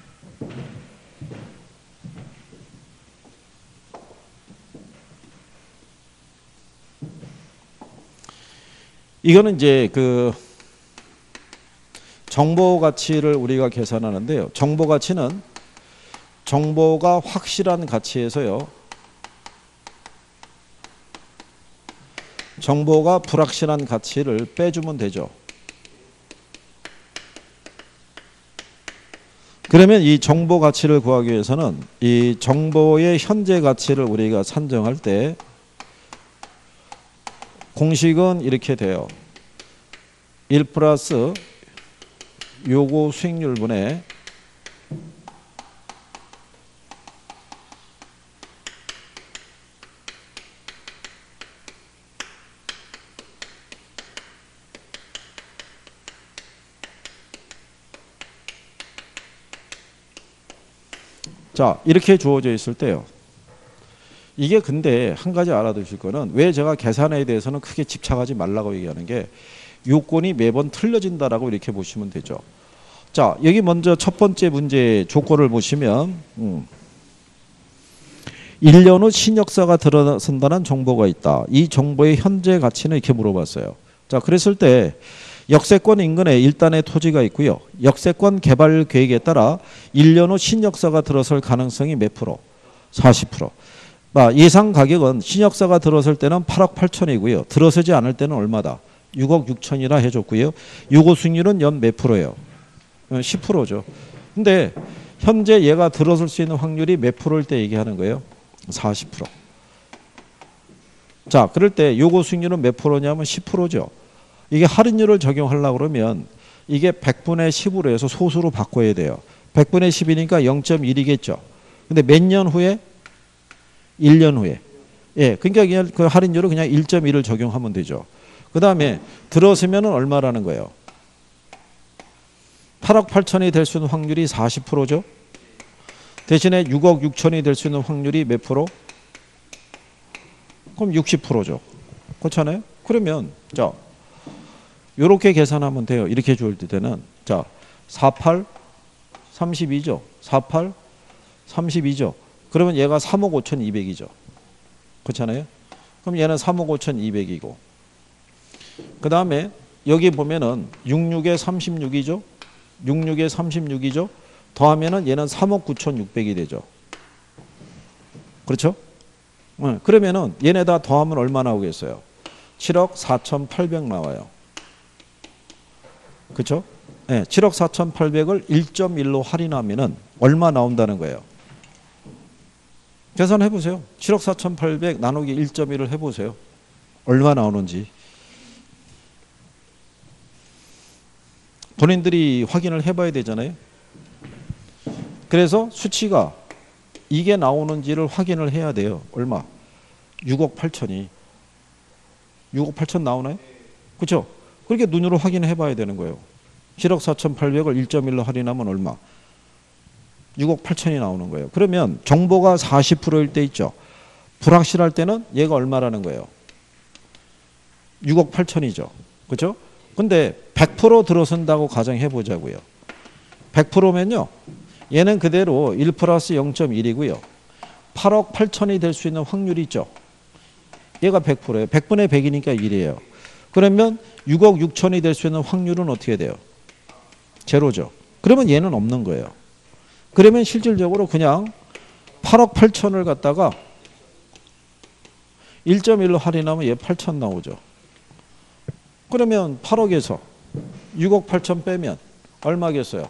이거는 이제 그 정보 가치를 우리가 계산하는데요. 정보 가치는 정보가 확실한 가치에서요. 정보가 불확실한 가치를 빼주면 되죠. 그러면 이 정보 가치를 구하기 위해서는 이 정보의 현재 가치를 우리가 산정할 때 공식은 이렇게 돼요. 일 플러스 요구 수익률분의 자, 이렇게 주어져 있을 때요. 이게 근데 한 가지 알아두실 거는 왜 제가 계산에 대해서는 크게 집착하지 말라고 얘기하는 게 요건이 매번 틀려진다라고 이렇게 보시면 되죠. 자, 여기 먼저 첫 번째 문제 조건을 보시면 음. 일 년 후 신역사가 들어선다는 정보가 있다. 이 정보의 현재 가치는 이렇게 물어봤어요. 자, 그랬을 때 역세권 인근에 일단의 토지가 있고요. 역세권 개발 계획에 따라 일 년 후 신역사가 들어설 가능성이 몇 프로? 사십 퍼센트. 예상 가격은 신역사가 들어설 때는 팔억 팔천이고요. 들어서지 않을 때는 얼마다? 육억 육천이라 해줬고요. 요구 수익률은 연 몇 프로예요? 십 퍼센트죠. 근데 현재 얘가 들어설 수 있는 확률이 몇 프로일 때 얘기하는 거예요? 사십 퍼센트. 자, 그럴 때 요구 수익률은 몇 프로냐면 십 퍼센트죠. 이게 할인율을 적용하려고 그러면 이게 백분의 십으로 해서 소수로 바꿔야 돼요. 백분의 십이니까 영 점 일이겠죠. 근데 몇 년 후에? 일 년 후에. 예, 그러니까 그냥 그 할인율을 그냥 일 점 일을 적용하면 되죠. 그 다음에 들어서면은 얼마라는 거예요? 팔억 팔천이 될 수 있는 확률이 사십 퍼센트죠. 대신에 육억 육천이 될 수 있는 확률이 몇 프로? 그럼 육십 퍼센트죠. 그렇잖아요? 그러면 자, 요렇게 계산하면 돼요. 이렇게 줄 때는 자, 사십팔, 삼십이죠. 사십팔, 삼십이죠. 그러면 얘가 삼억 오천이백이죠. 그렇잖아요? 그럼 얘는 삼억 오천이백이고 그 다음에 여기 보면은 육십육에 삼십육이죠. 육십육에 삼십육이죠. 더하면은 얘는 삼억 구천육백이 되죠. 그렇죠? 네. 그러면은 얘네 다 더하면 얼마 나오겠어요? 칠억 사천팔백 나와요. 그렇죠? 네, 칠억 사천팔백을 일 점 일로 할인하면은 얼마 나온다는 거예요? 계산해 보세요. 칠억 사천팔백 나누기 일 점 일을 해보세요. 얼마 나오는지. 본인들이 확인을 해봐야 되잖아요. 그래서 수치가 이게 나오는지를 확인을 해야 돼요. 얼마? 육억 팔천이. 육억 팔천 나오나요? 그렇죠? 그렇게 눈으로 확인해 봐야 되는 거예요. 칠억 사천팔백을 일 점 일로 할인하면 얼마? 육억 팔천이 나오는 거예요. 그러면 정보가 사십 퍼센트일 때 있죠. 불확실할 때는 얘가 얼마라는 거예요? 육억 팔천이죠. 그렇죠? 근데 백 퍼센트 들어선다고 가정해 보자고요. 백 퍼센트면요. 얘는 그대로 일 플러스 영 점 일이고요. 팔억 팔천이 될 수 있는 확률이 있죠. 얘가 백 퍼센트예요. 백분의 백이니까 일이에요. 그러면 육억 육천이 될 수 있는 확률은 어떻게 돼요? 제로죠. 그러면 얘는 없는 거예요. 그러면 실질적으로 그냥 팔억 팔천을 갖다가 일 점 일로 할인하면 얘 팔천 나오죠. 그러면 팔억에서 육억 팔천 빼면 얼마겠어요?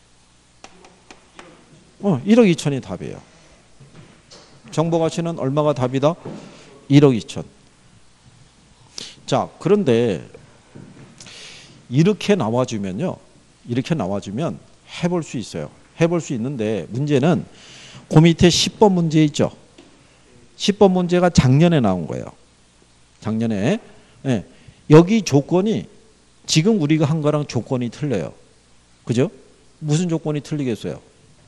어, 일억 이천이 답이에요. 정보 가치는 얼마가 답이다? 일억 이천. 자, 그런데 이렇게 나와주면요. 이렇게 나와주면 해볼 수 있어요. 해볼 수 있는데 문제는 그 밑에 십 번 문제 있죠. 십 번 문제가 작년에 나온 거예요. 작년에. 네. 여기 조건이 지금 우리가 한 거랑 조건이 틀려요. 그죠? 무슨 조건이 틀리겠어요?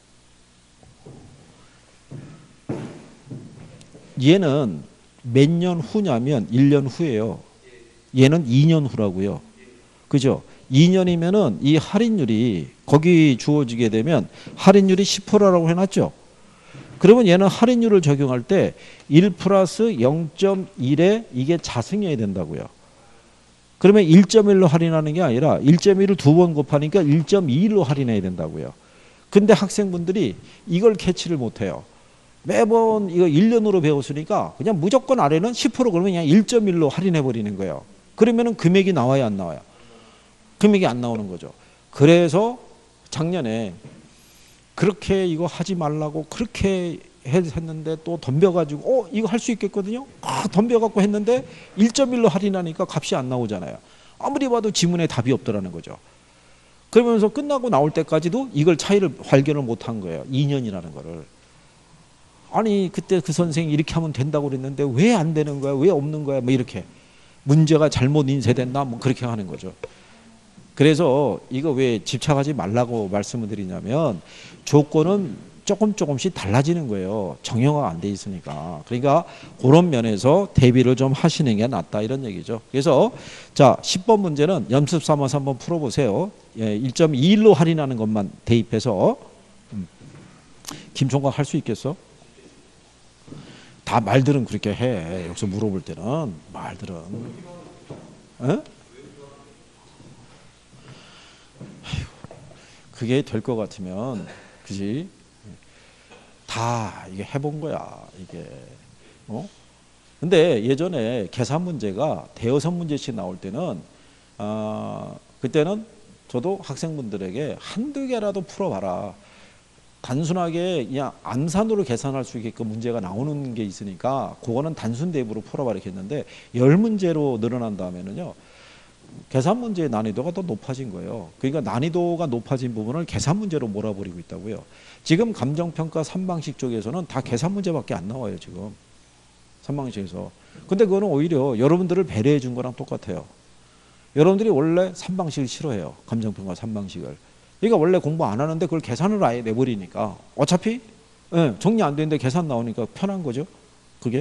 얘는 몇 년 후냐면 일 년 후예요. 얘는 이 년 후라고요. 그죠? 이 년이면은 이 할인율이 거기 주어지게 되면 할인율이 십 퍼센트라고 해놨죠. 그러면 얘는 할인율을 적용할 때 일 플러스 영 점 일에 이게 자승해야 된다고요. 그러면 일 점 일로 할인하는 게 아니라 일 점 일을 두 번 곱하니까 일 점 이일로 할인해야 된다고요. 근데 학생분들이 이걸 캐치를 못해요. 매번 이거 일 년으로 배웠으니까 그냥 무조건 아래는 십 퍼센트 그러면 그냥 일 점 일로 할인해 버리는 거예요. 그러면은 금액이 나와야 안 나와요? 금액이 안 나오는 거죠. 그래서 작년에 그렇게 이거 하지 말라고 그렇게 했는데 또 덤벼가지고 어 이거 할 수 있겠거든요. 아 덤벼갖고 했는데 일 점 일로 할인하니까 값이 안 나오잖아요. 아무리 봐도 지문에 답이 없더라는 거죠. 그러면서 끝나고 나올 때까지도 이걸 차이를 발견을 못한 거예요. 이 년이라는 거를. 아니 그때 그 선생이 이렇게 하면 된다고 그랬는데 왜 안 되는 거야? 왜 없는 거야? 뭐 이렇게 문제가 잘못 인쇄됐나? 뭐 그렇게 하는 거죠. 그래서 이거 왜 집착하지 말라고 말씀을 드리냐면 조건은 조금 조금씩 달라지는 거예요. 정형화가 안 돼 있으니까. 그러니까 그런 면에서 대비를 좀 하시는 게 낫다 이런 얘기죠. 그래서 자 십 번 문제는 연습 삼아서 한번 풀어보세요. 예, 일 점 이일로 할인하는 것만 대입해서 음. 김총각 할 수 있겠어? 다 말들은 그렇게 해. 여기서 물어볼 때는 말들은 에? 그게 될 것 같으면 그지? 다 이게 해본 거야 이게. 어? 근데 예전에 계산 문제가 대여섯 문제씩 나올 때는 아 그때는 저도 학생분들에게 한두 개라도 풀어봐라. 단순하게 그냥 암산으로 계산할 수 있게끔 문제가 나오는 게 있으니까 그거는 단순 대입으로 풀어봐 이렇게 했는데 열 문제로 늘어난 다음에는요. 계산 문제의 난이도가 더 높아진 거예요. 그러니까 난이도가 높아진 부분을 계산 문제로 몰아버리고 있다고요. 지금 감정평가 삼 방식 쪽에서는 다 계산 문제밖에 안 나와요. 지금 삼 방식에서. 근데 그거는 오히려 여러분들을 배려해 준 거랑 똑같아요. 여러분들이 원래 삼 방식을 싫어해요. 감정평가 삼 방식을. 그러니까 원래 공부 안 하는데 그걸 계산을 아예 내버리니까 어차피 예, 정리 안 되는데 계산 나오니까 편한 거죠. 그게.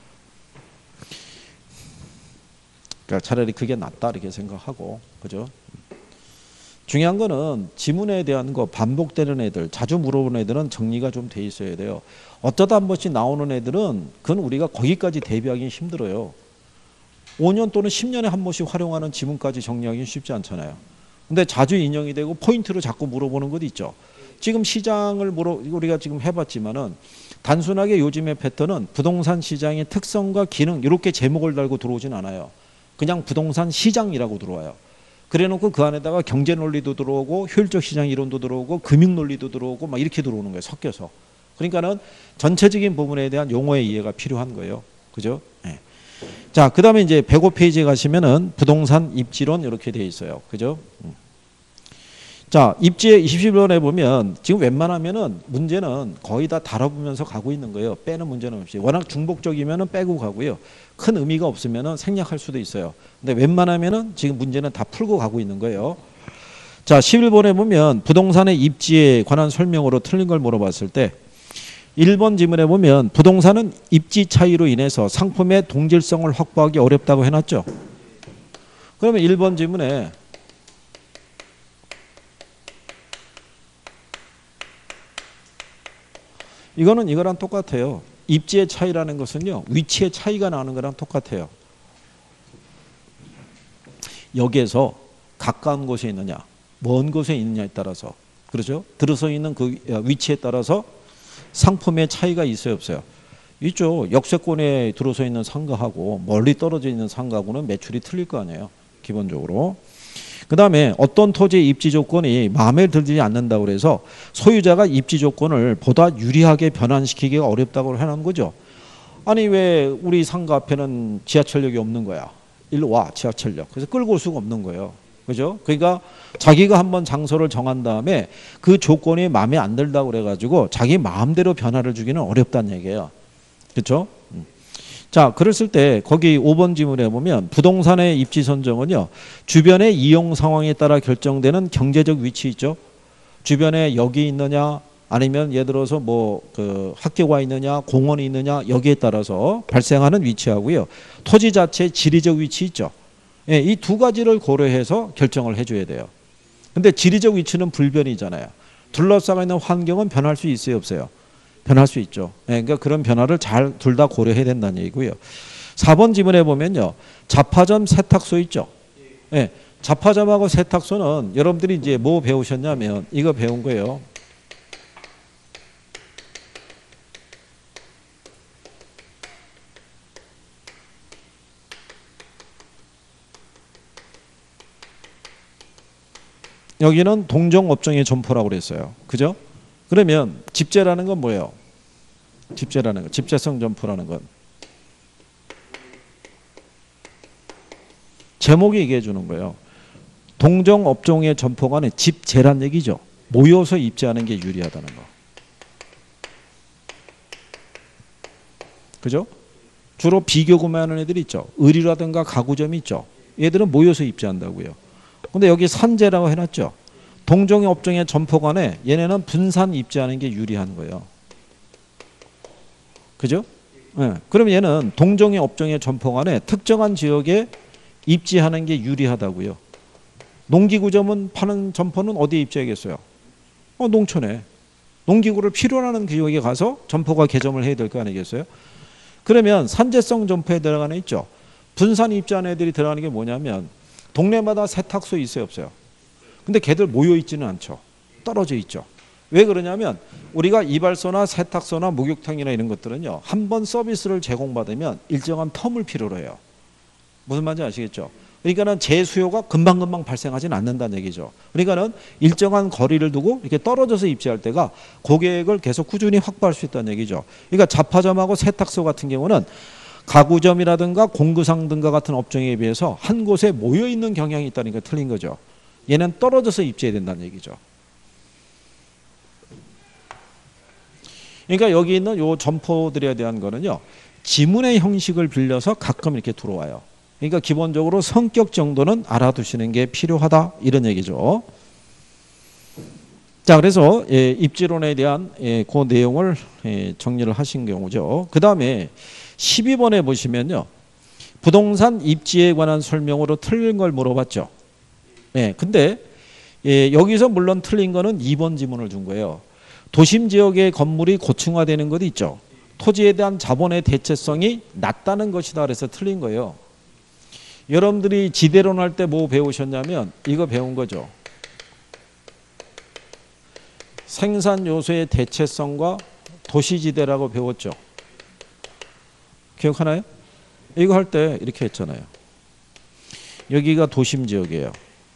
그러니까 차라리 그게 낫다 이렇게 생각하고 그죠. 중요한 거는 지문에 대한 거 반복되는 애들 자주 물어보는 애들은 정리가 좀 돼 있어야 돼요. 어쩌다 한 번씩 나오는 애들은 그건 우리가 거기까지 대비하기 힘들어요. 오 년 또는 십 년에 한 번씩 활용하는 지문까지 정리하기 쉽지 않잖아요. 근데 자주 인용이 되고 포인트로 자꾸 물어보는 것도 있죠. 지금 시장을 물어 우리가 지금 해봤지만은 단순하게 요즘의 패턴은 부동산 시장의 특성과 기능 이렇게 제목을 달고 들어오진 않아요. 그냥 부동산 시장이라고 들어와요. 그래놓고 그 안에다가 경제 논리도 들어오고 효율적 시장 이론도 들어오고 금융 논리도 들어오고 막 이렇게 들어오는 거예요. 섞여서. 그러니까는 전체적인 부분에 대한 용어의 이해가 필요한 거예요. 그죠? 네. 자, 그 다음에 이제 백오 페이지에 가시면은 부동산 입지론 이렇게 돼 있어요. 그죠? 자, 입지의 이십 번에 보면 지금 웬만하면은 문제는 거의 다 다뤄보면서 가고 있는 거예요. 빼는 문제는 없이. 워낙 중복적이면은 빼고 가고요. 큰 의미가 없으면은 생략할 수도 있어요. 근데 웬만하면은 지금 문제는 다 풀고 가고 있는 거예요. 자, 십일 번에 보면 부동산의 입지에 관한 설명으로 틀린 걸 물어봤을 때 일 번 지문에 보면 부동산은 입지 차이로 인해서 상품의 동질성을 확보하기 어렵다고 해놨죠. 그러면 일 번 지문에 이거는 이거랑 똑같아요. 입지의 차이라는 것은요. 위치의 차이가 나는 거랑 똑같아요. 여기에서 가까운 곳에 있느냐 먼 곳에 있느냐에 따라서 그렇죠. 들어서 있는 그 위치에 따라서 상품의 차이가 있어요 없어요. 이쪽 역세권에 들어서 있는 상가하고 멀리 떨어져 있는 상가하고는 매출이 틀릴 거 아니에요. 기본적으로. 그 다음에 어떤 토지의 입지 조건이 마음에 들지 않는다고 해서 소유자가 입지 조건을 보다 유리하게 변환시키기가 어렵다고 해놓은 거죠. 아니 왜 우리 상가 앞에는 지하철역이 없는 거야. 일로 와 지하철역. 그래서 끌고 올 수가 없는 거예요. 그죠? 그러니까 자기가 한번 장소를 정한 다음에 그 조건이 마음에 안 들다고 그래가지고 자기 마음대로 변화를 주기는 어렵다는 얘기예요. 그렇죠? 자, 그랬을 때 거기 오 번 지문에 보면 부동산의 입지 선정은요. 주변의 이용 상황에 따라 결정되는 경제적 위치 있죠. 주변에 역이 있느냐 아니면 예를 들어서 뭐 그 학교가 있느냐 공원이 있느냐 여기에 따라서 발생하는 위치하고요. 토지 자체의 지리적 위치 있죠. 예, 이 두 가지를 고려해서 결정을 해줘야 돼요. 근데 지리적 위치는 불변이잖아요. 둘러싸고 있는 환경은 변할 수 있어요 없어요? 변할 수 있죠. 예, 그러니까 그런 변화를 잘 둘 다 고려해야 된다는 얘기고요. 사 번 지문에 보면요. 잡화점 세탁소 있죠. 예, 잡화점하고 세탁소는 여러분들이 이제 뭐 배우셨냐면 이거 배운 거예요. 여기는 동종업종의 점포라고 그랬어요. 그죠? 그러면 집재라는 건 뭐예요? 집재라는 거, 집재성 점포라는 건 제목이 얘기해 주는 거예요. 동종업종의 점포 간에 집재란 얘기죠. 모여서 입재하는 게 유리하다는 거. 그죠? 주로 비교 구매하는 애들이 있죠. 의류라든가 가구점이 있죠. 얘들은 모여서 입재한다고요. 근데 여기 산재라고 해놨죠. 동종의 업종의 점포 간에 얘네는 분산 입재하는 게 유리한 거예요. 그죠? 네. 그럼 얘는 동종의 업종의 점포 간에 특정한 지역에 입지하는 게 유리하다고요. 농기구점은 파는 점포는 어디에 입지하겠어요? 어, 농촌에. 농기구를 필요로 하는 지역에 가서 점포가 개점을 해야 될 거 아니겠어요? 그러면 산재성 점포에 들어가는 있죠. 분산 입지하는 애들이 들어가는 게 뭐냐면 동네마다 세탁소 있어요 없어요? 근데 걔들 모여 있지는 않죠. 떨어져 있죠. 왜 그러냐면 우리가 이발소나 세탁소나 목욕탕이나 이런 것들은요. 한 번 서비스를 제공받으면 일정한 텀을 필요로 해요. 무슨 말인지 아시겠죠? 그러니까는 재수요가 금방금방 발생하지는 않는다는 얘기죠. 그러니까는 일정한 거리를 두고 이렇게 떨어져서 입지할 때가 고객을 계속 꾸준히 확보할 수 있다는 얘기죠. 그러니까 잡화점하고 세탁소 같은 경우는 가구점이라든가 공구상 등과 같은 업종에 비해서 한 곳에 모여 있는 경향이 있다는 게 틀린 거죠. 얘는 떨어져서 입지해야 된다는 얘기죠. 그러니까 여기 있는 요 점포들에 대한 거는요. 지문의 형식을 빌려서 가끔 이렇게 들어와요. 그러니까 기본적으로 성격 정도는 알아두시는 게 필요하다 이런 얘기죠. 자, 그래서 예, 입지론에 대한 예, 그 내용을 예, 정리를 하신 경우죠. 그 다음에 십이 번에 보시면요. 부동산 입지에 관한 설명으로 틀린 걸 물어봤죠. 예, 근데 예, 여기서 물론 틀린 거는 이 번 지문을 준 거예요. 도심 지역의 건물이 고층화되는 것 있죠. 토지에 대한 자본의 대체성이 낮다는 것이다 그래서 틀린 거예요. 여러분들이 지대론 할 때 뭐 배우셨냐면 이거 배운 거죠. 생산 요소의 대체성과 도시지대라고 배웠죠. 기억하나요? 이거 할 때 이렇게 했잖아요. 여기가 도심 지역이에요.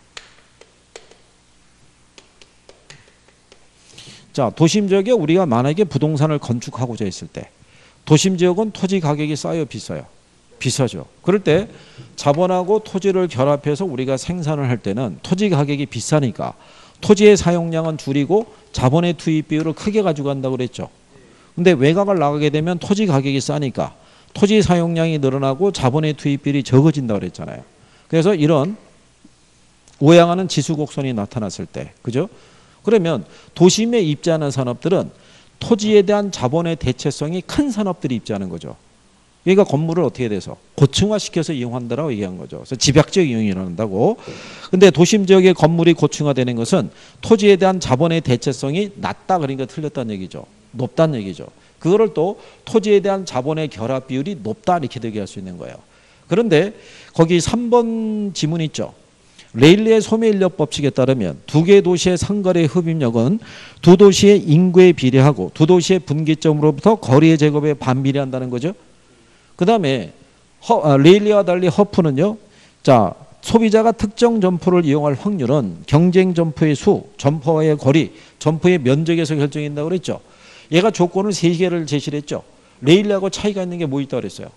자, 도심 지역에 우리가 만약에 부동산을 건축하고자 했을 때 도심 지역은 토지 가격이 싸요, 비싸요? 비싸죠. 그럴 때 자본하고 토지를 결합해서 우리가 생산을 할 때는 토지 가격이 비싸니까 토지의 사용량은 줄이고 자본의 투입 비율을 크게 가져간다고 그랬죠. 근데 외곽을 나가게 되면 토지 가격이 싸니까 토지 사용량이 늘어나고 자본의 투입 비율이 적어진다고 그랬잖아요. 그래서 이런 우양하는 지수곡선이 나타났을 때, 그죠? 그러면 도심에 입지하는 산업들은 토지에 대한 자본의 대체성이 큰 산업들이 입지하는 거죠. 그러니까 건물을 어떻게 돼서 고층화시켜서 이용한다라고 얘기한 거죠. 그래서 집약적 이용이 일어난다고. 근데 도심 지역의 건물이 고층화되는 것은 토지에 대한 자본의 대체성이 낮다 그러니까 틀렸다는 얘기죠. 높다는 얘기죠. 그거를 또 토지에 대한 자본의 결합 비율이 높다 이렇게 되게 할 수 있는 거예요. 그런데 거기 삼 번 지문 있죠. 레일리의 소매인력 법칙에 따르면 두 개의 도시의 상거래 흡입력은 두 도시의 인구에 비례하고 두 도시의 분기점으로부터 거리의 제곱에 반비례한다는 거죠. 그 다음에 레일리와 달리 허프는요. 자, 소비자가 특정 점포를 이용할 확률은 경쟁 점포의 수, 점포와의 거리, 점포의 면적에서 결정된다고 그랬죠. 얘가 조건을 세 개를 제시를 했죠. 레일리하고 차이가 있는 게 뭐 있다고 그랬어요?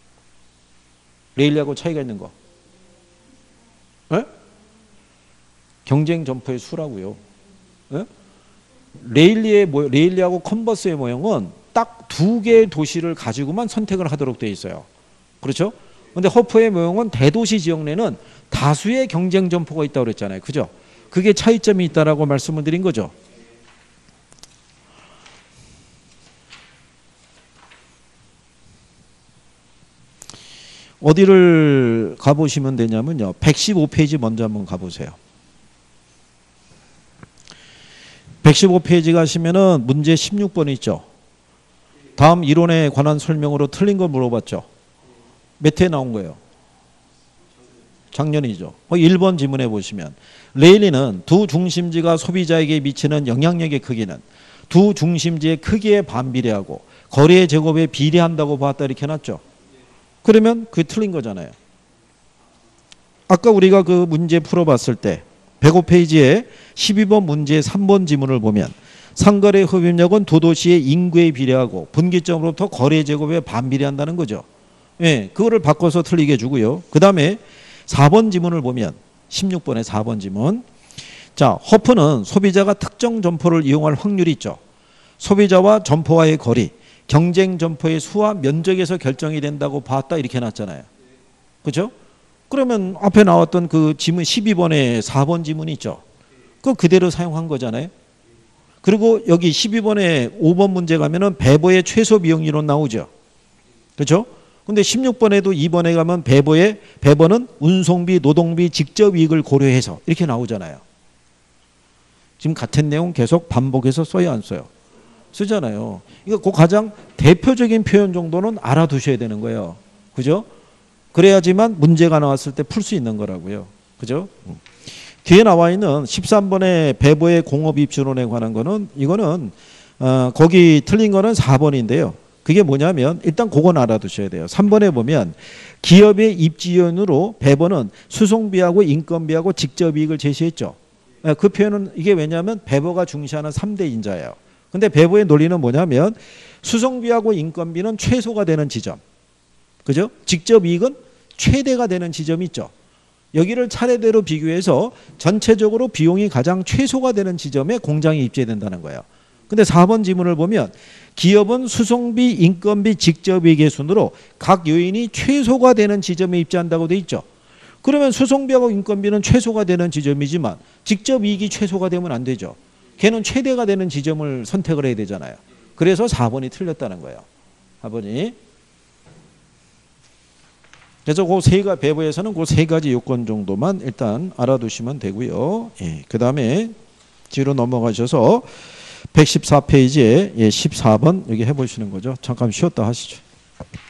레일리하고 차이가 있는 거. 에? 경쟁 점포의 수라고요. 에? 레일리의 모, 레일리하고 컨버스의 모형은 딱 두 개의 도시를 가지고만 선택을 하도록 되어 있어요. 그렇죠? 근데 허프의 모형은 대도시 지역 내는 다수의 경쟁 점포가 있다고 그랬잖아요. 그죠? 그게 차이점이 있다라고 말씀을 드린 거죠. 어디를 가보시면 되냐면요. 백십오 페이지 먼저 한번 가보세요. 백십오 페이지 가시면은 문제 십육 번 있죠. 다음 이론에 관한 설명으로 틀린 거 물어봤죠. 몇 회 나온 거예요? 작년이죠. 일 번 지문에 보시면 레일리는 두 중심지가 소비자에게 미치는 영향력의 크기는 두 중심지의 크기에 반비례하고 거리의 제곱에 비례한다고 봤다 이렇게 해놨죠. 그러면 그게 틀린 거잖아요. 아까 우리가 그 문제 풀어봤을 때 백오 페이지에 십이 번 문제 삼 번 지문을 보면 상거래 흡입력은 두 도시의 인구에 비례하고 분기점으로부터 거리의 제곱에 반비례한다는 거죠. 예, 그거를 바꿔서 틀리게 해주고요. 그 다음에 사 번 지문을 보면 십육 번의 사 번 지문. 자, 허프는 소비자가 특정 점포를 이용할 확률이 있죠. 소비자와 점포와의 거리, 경쟁 점포의 수와 면적에서 결정이 된다고 봤다 이렇게 해놨잖아요. 그렇죠? 그러면 앞에 나왔던 그 지문 십이 번에 사 번 지문이 있죠. 그거 그대로 사용한 거잖아요. 그리고 여기 십이 번에 오 번 문제 가면은 배보의 최소 비용 이론 나오죠. 그렇죠? 근데 십육 번에도 이 번에 가면 배보의 배보는 운송비, 노동비, 직접 이익을 고려해서 이렇게 나오잖아요. 지금 같은 내용 계속 반복해서 써야 안 써요? 쓰잖아요. 이거 그 가장 대표적인 표현 정도는 알아두셔야 되는 거예요. 그죠? 그래야지만 문제가 나왔을 때 풀 수 있는 거라고요. 그죠? 뒤에 나와 있는 십삼 번의 배보의 공업 입주론에 관한 거는 이거는 어, 거기 틀린 거는 사 번인데요. 그게 뭐냐면 일단 그건 알아두셔야 돼요. 삼 번에 보면 기업의 입지연으로 배보는 수송비하고 인건비하고 직접 이익을 제시했죠. 그 표현은 이게 왜냐하면 배보가 중시하는 삼 대 인자예요. 근데 배보의 논리는 뭐냐면 수송비하고 인건비는 최소가 되는 지점. 그죠? 직접 이익은 최대가 되는 지점이 있죠. 여기를 차례대로 비교해서 전체적으로 비용이 가장 최소가 되는 지점에 공장이 입지된다는 거예요. 근데 사 번 지문을 보면 기업은 수송비, 인건비, 직접이익의 순으로 각 요인이 최소가 되는 지점에 입지한다고 돼 있죠. 그러면 수송비하고 인건비는 최소가 되는 지점이지만 직접이익이 최소가 되면 안 되죠. 걔는 최대가 되는 지점을 선택을 해야 되잖아요. 그래서 사 번이 틀렸다는 거예요. 사 번이. 그래서 그 세 가지 배부에서는 그 세 가지 요건 정도만 일단 알아두시면 되고요. 예, 그 다음에 뒤로 넘어가셔서 백십사 페이지에 예, 십사 번 여기 해보시는 거죠. 잠깐 쉬었다 하시죠.